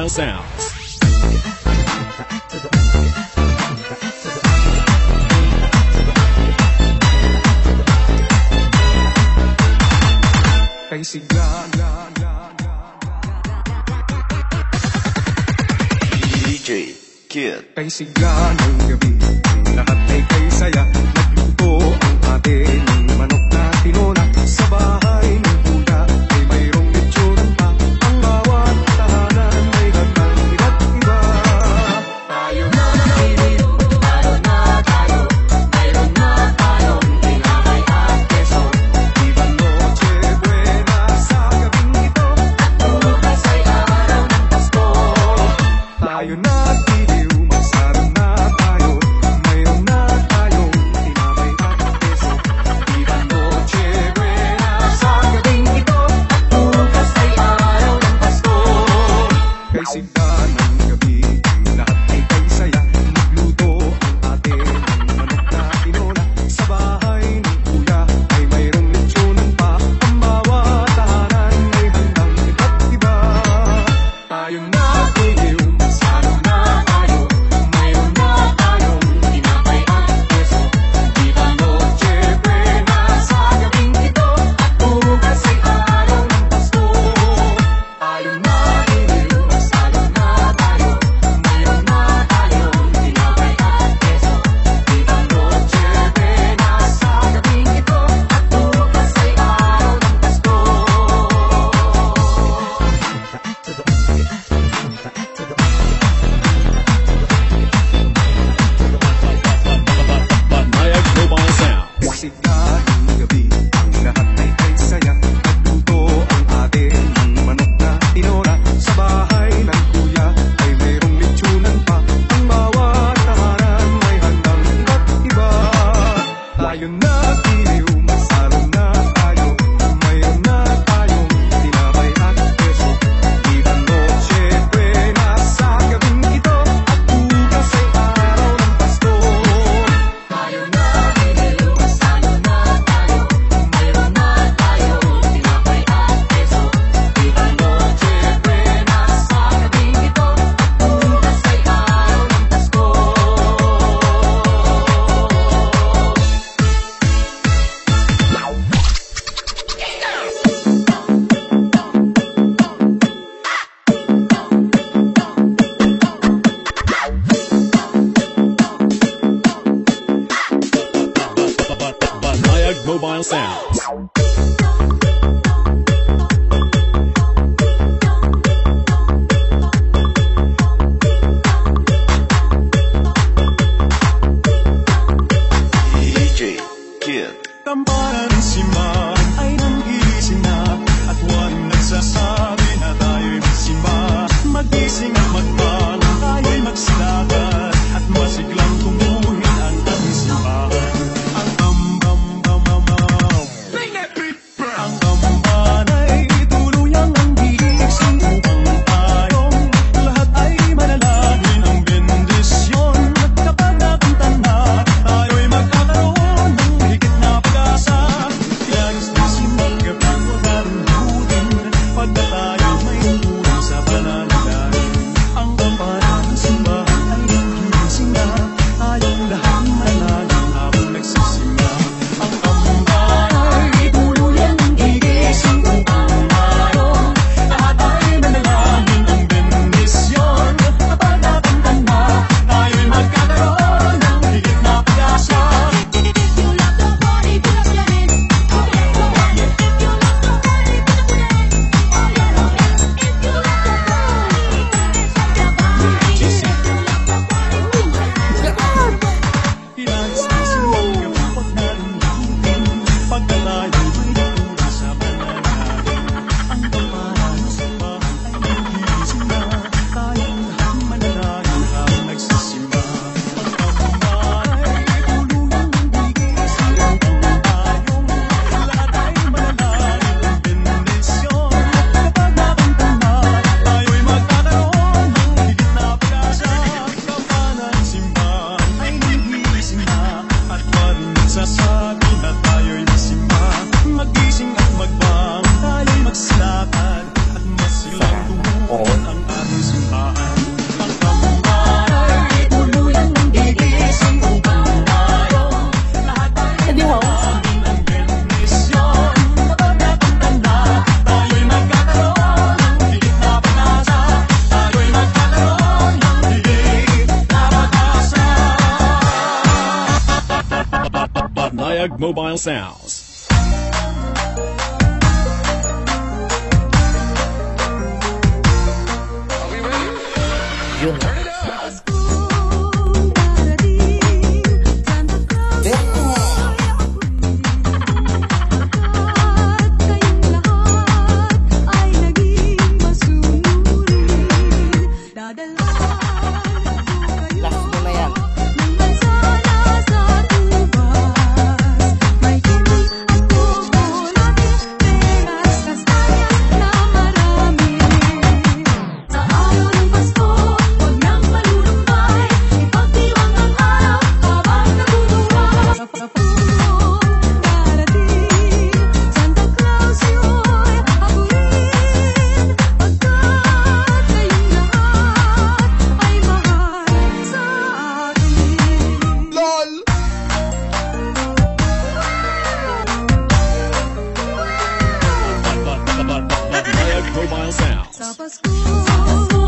mobile sounds. Kay sigla DJ Kid. Kay sigla ng gabi, lahat ay kay saya. Nagluto ang ate ng manok na tinona. Sa bahay ng kuya ay mayroong lechon pa. Ang bawat tahanan ay handang iba't iba. Tayo na tayo, tayo na tayo. Mayroon na tayong tinapay at keso. Viva noche buena sa gabing ito. At bukas ay araw ng Pasko. Tayo na tiliw, magsaro na tayo. Mayroon na tayong tinapay at keso. Viva noche buena sa gabing ito. At bukas ay araw ng Pasko. Kay sigla ng gabi, lahat ay kay saya. Nagluto ang ate ng manok na tinona. Sa bahay ng kuya ay mayroong lechonan pa. Ang bawat tahanan ay handang iba't iba. Tayo na tiliw, magsaro na tayo. Mayroon na tayong tinapay at keso. Viva noche buena sa gabing ito. At bukas ay araw ng Pasko. Tayo na tiliw, magsaro na tayo. Mayroon na tayong tinapay at keso. Viva noche buena sa gabing ito. At bukas ay araw ng Pasko. Banayag mobile sounds. Sigla ng gabi, ang lahat ay kay saya. Nagluto ang ate ng manok na tinona. Sa bahay ng kuya ay mayroong lechonan pa. Ang bawat tahanan ay handang iba't iba. Tayo na tiliw, magsaro na tayo. Mayroon na tayong tinapay at keso. Viva noche buena sa gabing ito. At bukas ay araw ng Pasko. Tayo na tiliw, magsaro na tayo. Mayroon na tayong tinapay at keso. Viva noche buena sa gabing ito. At bukas ay araw ng Pasko. Banayag mobile sounds. DJ Kid. Tamparan si Ma ay nanggising na at walang nagsasabi na tayo'y magsimba. Magising at magpala, tayo'y magsilagan at masiglang tumuhin ang ating simbahan. Ang ang tamban ay tuluyang ang gising upang tayong lahat ay manalangin ang bendisyon. At kapag napuntan na, tayo'y magkakaroon ng higit na pag-asa. Yan Banayag Mobile Sounds. Yun. Last mo na yan. Banayag Mobile Sounds. Sa Pasko